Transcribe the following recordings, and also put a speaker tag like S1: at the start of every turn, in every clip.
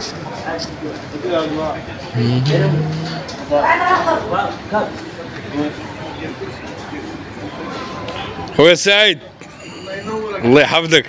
S1: خويا سعيد الله يحفظك.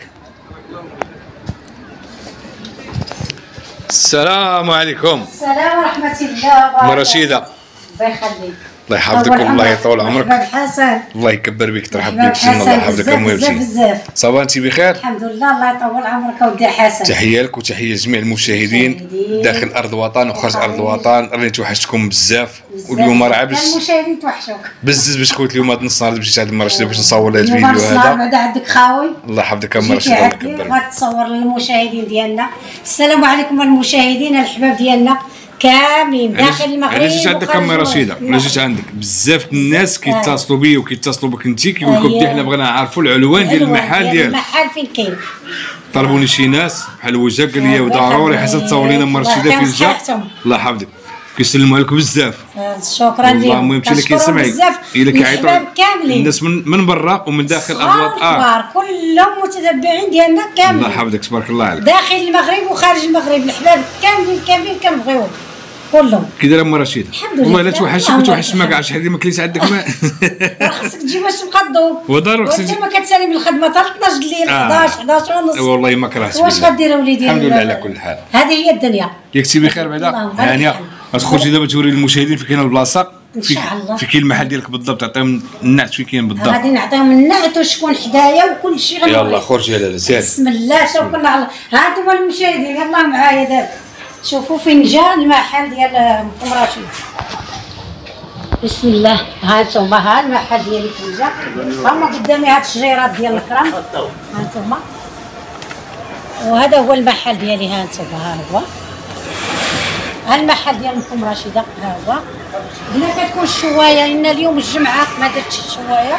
S1: السلام عليكم.
S2: السلام ورحمة الله وبركاته.
S1: رشيدة
S2: الله يخليك.
S1: الله يحفظك والله يطول عمرك.
S2: مرحبا حسن.
S1: الله يكبر بك ترحب بك سن الله يحفظك
S2: بزاف بزاف.
S1: صافا انت بخير؟
S2: الحمد لله الله يطول عمرك اودي حسن.
S1: تحية لك وتحية لجميع المشاهدين داخل ارض الوطن وخارج ارض الوطن. راني توحشتكم بزاف واليوم راه باش
S2: المشاهدين توحشوك
S1: بزز باش خوت اليوم هاد نص نهار باش عند المرشده باش نصور هاد الفيديو
S2: هذا. بعد عندك خاوي
S1: الله يحفظك ام رشيده الله يكبر.
S2: غتصور للمشاهدين ديالنا. السلام عليكم المشاهدين الحباب ديالنا كاملين داخل المغرب.
S1: علاش جيت عندك ام رشيده؟ علاش جيت عندك؟ بزاف الناس كيتصلوا بيا وكيتصلوا بك انت كيقول لكم بدي حنا بغينا نعرفوا العنوان ديال المحل ديالك.
S2: المحل فين كاين؟
S1: طلبوني شي ناس بحال وجه قال لي ضروري حسن تصور لنا ام رشيده فين جا. الله يحفظك كيسلموا عليكم بزاف.
S2: شكرا لك.
S1: والله المهم انت اللي كيسمعي الا كيعيطوا
S2: كاملين
S1: الناس من برا ومن داخل الارض
S2: كلهم متتبعين ديالنا كاملين.
S1: الله يحفظك تبارك الله عليك.
S2: داخل المغرب وخارج المغرب الحباب كاملين كنبغيوهم كلهم.
S1: كي دايره ام رشيده؟ والله الا توحشتك وتوحشت ما كاع شحال ما كليت عندك ماء.
S2: خاصك تجي باش مقضوب.
S1: وضروري
S2: خصك وانت ما كتسالي من الخدمه حتى 12 الليل 11 ونص.
S1: والله ما كرهت.
S2: واش غدير اوليدي؟
S1: الحمد لله على كل حال.
S2: هذه هي الدنيا.
S1: ياك بخير بعدا هانيه. غتخرجي دابا توري للمشاهدين فين كاينه البلاصه
S2: ان شاء الله.
S1: فين كاين المحل ديالك بالضبط تعطيهم النعت فين كاين بالضبط.
S2: غادي نعطيهم النعت وشكون حدايا وكل شيء غنوريك.
S1: يلاه خرجي يا لاله سير.
S2: بسم الله توكلنا على الله. ها انتم المشاهدين يلاه معايا دابا شوفوا فين جا المحل ديال ام رشيد. بسم الله ها انتما ها المحل ديالي فين جا. هما قدامي هاد الشجيرات ديال الكرم ها انتما. وهذا هو المحل ديالي ها انتما ها هو. ها المحل ديال ام رشيده ها هو. هنا كتكون الشوايه لان اليوم الجمعه ما درتش الشوايه.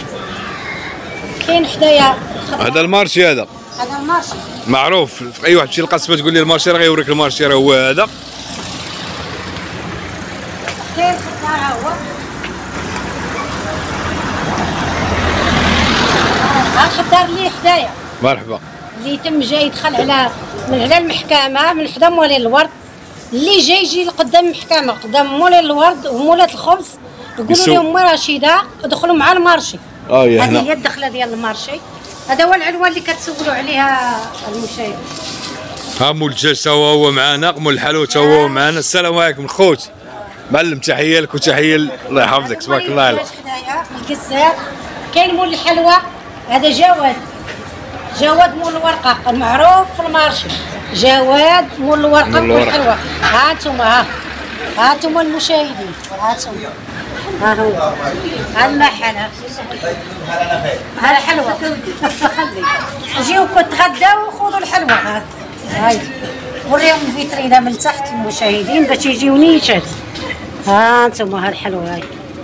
S2: كاين حدايا
S1: هذا المارشي هذا
S2: المارشي
S1: معروف. في اي واحد يمشي للقصبه تقول لي المارشي راه غيوريك المارشي راه هو هذا.
S2: كاين خضار ها هو. ها الخضار اللي حدايا
S1: مرحبا
S2: اللي تم جاي يدخل على المحكمه من حدا موالي الورد اللي جاي يجي لقدام المحكمه قدام موالي الورد ومولات الخبز يقولوا لهم ام رشيده ادخلوا مع المارشي. هذه هي الدخله ديال المارشي. هذا هو العنوان اللي كتسولوا عليها المشاهدين.
S1: ها مول الدجاج تا هو معنا مول الحلوى تا هو معنا. السلام عليكم الخوت معلم تحيه لك وتحيه الله يحفظك تبارك الله عليك.
S2: الكسار كاين مول الحلوى هذا جواد مول الورقه المعروف في المارشي. جواد مول الورقه مول الحلوى. ها انتم المشاهدين ها انتم ها هو ها المحل ها الحلوى. جيو تغداو وخذوا الحلوى. هاي وريهم الفيترينا من تحت المشاهدين باش يجيو نيشان. ها انتم ها الحلوى هاي.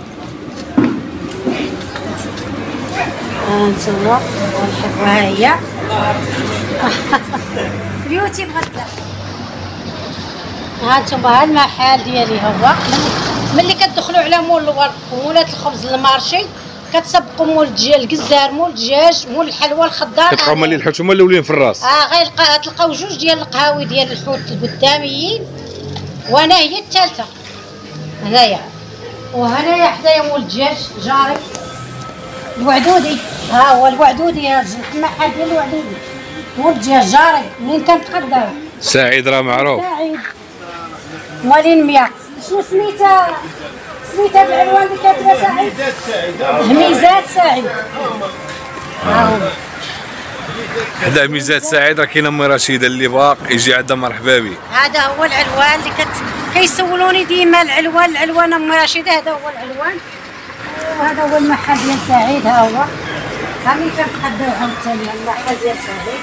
S2: ها انتم الحلوى ها هي. بيوتي مغدا. ها انتم ها المحل ديالي هو. ملي كتدخلوا على مول الورد ومولات الخبز المارشي كتسبقوا مول الجزار مول الدجاج مول الحلوى الخضار.
S1: كتلقاو مالين الحوت هما الاولين في الراس.
S2: غير تلقاو جوج ديال القهاوي ديال الحوت القداميين وانا هي الثالثه هنايا. وهنايا حدايا مول الدجاج جاري الوعدودي. ها هو الوعدودي المحل ديال الوعدودي مول الدجاج جاري منين كنتغداو.
S1: سعيد راه معروف.
S2: سعيد موالين 100. شنو سميتها بالعنوان اللي كاتبه سعيد؟ ميزات سعيد. ها هو
S1: حدا ميزات سعيد راه كاينه ام رشيده اللي باق يجي عندها مرحبا به.
S2: هذا هو العنوان اللي كيسولوني ديما العنوان ام رشيده. هذا هو العنوان وهذا هو المحل ديال سعيد. ها هو ها ملي كنتغداو عاوتاني المحل ديال سعيد.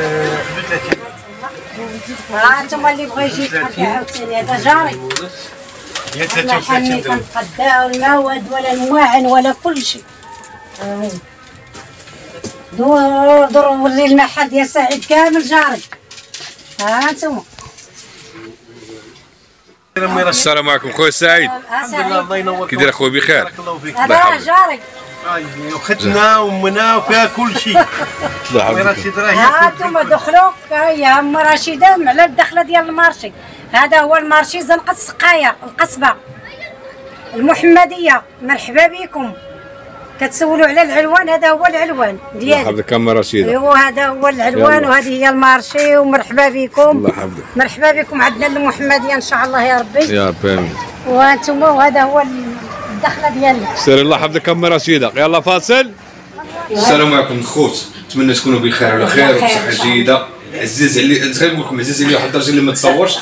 S2: ها انتم اللي بغا يجي يتغدى عاوتاني هذا جاري. المحل ملي كنتغداو المواد ولا المواعن ولا كل شيء. دور وري المحل ديال سعيد كامل جاري. ها انتم.
S1: السلام عليكم خويا سعيد.
S3: الحمد لله الله ينور.
S1: كي داير اخويا بخير؟
S2: هذا جاري
S3: وختنا وامنا وفيها كل شيء.
S1: الله يحفظك.
S3: رشيد راه
S2: هانتوما دخلوا يا ام رشيده على الدخله ديال المارشي. هذا هو المارشي زنقة السقايه القصبه المحمديه. مرحبا بكم. كتسولوا على العنوان، هذا هو العنوان
S1: الله
S2: ديالي.
S1: يحفظك ام رشيده.
S2: ايوا هذا هو العنوان وهذه هي المارشي ومرحبا بكم.
S1: الله يحفظك.
S2: مرحبا بكم عندنا المحمديه ان شاء الله يا ربي.
S1: يا رب امين.
S2: وانتم وهذا هو الدخله ديالنا.
S1: سير الله يحفظك ام رشيده. يلا فاصل. السلام عليكم الخوت، نتمنى تكونوا بخير وعلى خير وبصحه جيده. عزيز علي غير نقول لكم عزيز علي واحد الدرجه اللي ما تصورش.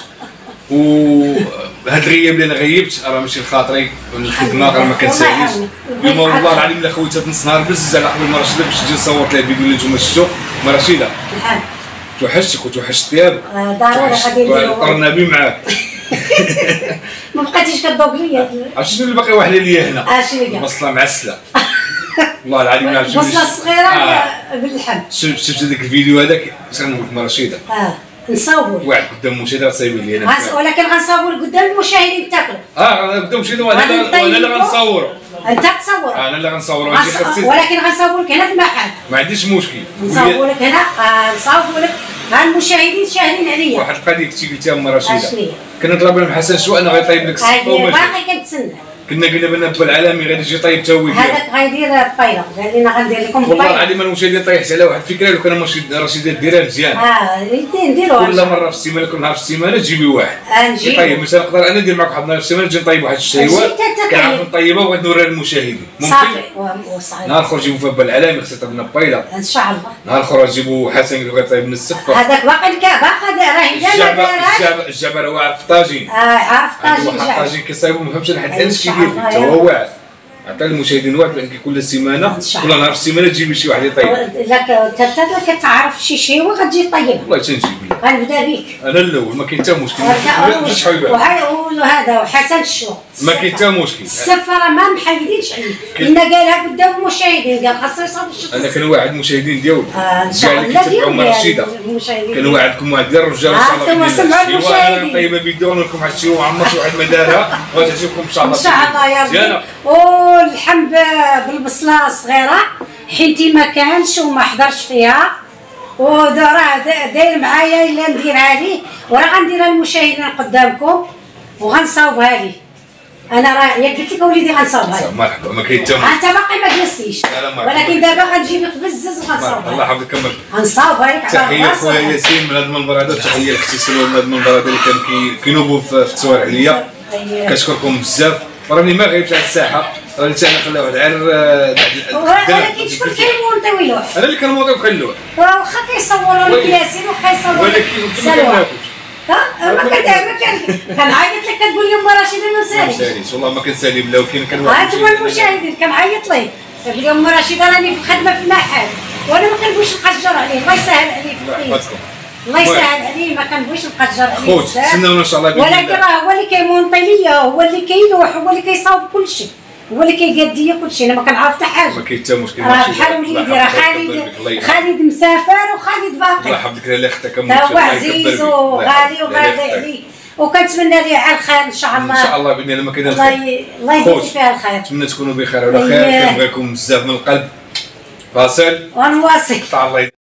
S1: وهاد الغياب اللي انا غيبت راه ماشي لخاطري والخدمه راه ما كنساليش. اليوم والله العظيم الا خويت نص نهار بزز على قبل ما رشيده باش نجي نصور لها الفيديو اللي نتوما شفتوا. ما رشيده توحشتك وتوحشت ثيابك.
S2: ضروري غادي نديرو.
S1: قرنابي معاك.
S2: ما بقيتيش كتضوق ليا.
S1: عرفتي شنو اللي باقي واحده ليا هنا؟
S2: شنو هي؟
S1: البصله معسله. والله العظيم ما عرفتش.
S2: البصله الصغيره باللحم.
S1: شفت هذاك الفيديو هذاك اش غنقول لك رشيده؟
S2: نصور
S1: واحد قدام المشاهد غتصايبي لي انا.
S2: ولكن غنصور قدام المشاهدين تاكلوا.
S1: قدام المشاهد وانا اللي غنصورو.
S2: انت تصور.
S1: انا اللي غنصورو.
S2: ولكن غنصورك هنا في المحل.
S1: ما عنديش مشكل.
S2: نصورك هنا نصورك. ها المشاهدين شاهدين عليا.
S1: واحد القضيه كنتي قلتيها ام رشيده.
S2: اشنو هي؟
S1: كنا طلبنا من حسن شو انه غيطيب لك الصفه وما جاش.
S2: باقي كنتسنى.
S1: كنا قلنا بان با العالمي غادي يجي طيب تا هو يدير.
S2: هذاك غيدير الطيله، قال لنا غندير لكم
S1: والله
S2: الطيله.
S1: العظيم انا المشاهدين طيحت على واحد الفكره لو كان رشيده ديرها مزيان.
S2: نديروها
S1: كل مره في السيمانه كل نهار في السيمانه تجيبي واحد.
S2: نجيب.
S1: طيب مثلا نقدر انا ندير معك واحد النهار في السيمانه نجي نطيب واحد الشهيوات كنعرف نطيبها وغادي نوريها للمشاهدين. ممكن؟
S2: صافي.
S1: نهار اخر نجيبو فيها بالعلامي خصها طيب لنا بيضه.
S2: ان شاء الله.
S1: نهار اخر نجيبو حسن اللي بغا يطيب لنا السفه.
S2: هذاك باقي راه
S1: الجبل هو عارف الطاجين.
S2: عارف
S1: عنده
S2: طاجين.
S1: واحد الطاجين كيصايبو ما فهمتش انا حد انس كيدير فيه تا هو واعر. عطى المشاهدين وعد بان كل سيمانه كل نهار في السيمانه تجيبي شي واحد يطيب.
S2: لا كتعرف شي شيوه غتجي طيبها.
S1: والله تنجيب لك.
S2: غنبدا بك.
S1: انا الاول ما كاين حتى مشكل.
S2: وهذا وحسن الشو.
S1: ما كاين حتى مشكل.
S2: السفه راه ما محيدينش عليه. لان قالها قدام المشاهدين قال خاصو يصاوب الشوط.
S1: انا كنواعد المشاهدين ديالو.
S2: ان شاء الله
S1: كتبعوا رشيده. كنواعدكم واحد ديال الرجال ان شاء الله.
S2: سمعوا المشاهدين.
S1: طيبه فيديو نقول لكم واحد الشيء وعمر شي واحد ما دارها وغتعجبكم ان شاء الله.
S2: ان شاء الله يا ربي. واللحم بالبصله الصغيره حينتي ما كانش وما حضرش فيها وراه داير معايا الا نديرها ليه وراه غنديرها للمشاهدين قدامكم وغنصاوبها ليه. انا راه يا قلت لك وليدي غنصاوبها ليه.
S1: مرحبا ما كاين حتى
S2: انت باقي ما جلستيش ولكن دابا غنجيب لك بزز وغنصاوبها.
S1: الله يحفظك كمل.
S2: غنصاوبها لك.
S1: تحيه خويا ياسين من هذا المنبر هذا. تحيه لك تسلوا من هذا المنبر هذا اللي كان كينوبوا في التصوير عليا. كنشكركم بزاف. راني ما غايبش على الساحه راني حتى انا خلاه واحد عير.
S2: ولكن شكون كيمونطي ويلوح؟
S1: انا اللي كنموطي وكنلوح.
S2: واخا كيصوروا لك ياسين وكيصوروا لك
S1: ولكن
S2: ما كنعيط لك كتقول لي ام رشيده ما
S1: مساليش. والله ما كنسالي بلا ولكن كنواعد
S2: انتم المشاهدين كنعيط ليه كتقول لي ام رشيده راني في الخدمه في المحل وانا ما كنبغيش نقجر عليه. الله يسهل عليه في الخير. الله يسهل عليه ما كنبغيش نقجر عليه.
S1: خوت تسناونا ان شاء الله.
S2: ولكن راه هو اللي كيمونطي ليا هو اللي كيلوح هو اللي كيصاوب كل شيء هو اللي كيقاد ليا كل شيء. انا ما كنعرف حتى حاجه.
S1: ما كاين حتى مشكل.
S2: راه بحال وليدي راه خالد مسافر وخالد باقي.
S1: الله يحفظك لا اختك
S2: هو عزيز وغالي وغالي عليه وكنتمنى ليه على الخير ان شاء الله.
S1: ان شاء الله باذن الله ما كاين
S2: الله يدير فيها الخير.
S1: نتمنى تكونوا بخير وعلى خير. كنبغيكم بزاف من القلب. فاصل
S2: ونواصل.
S1: الله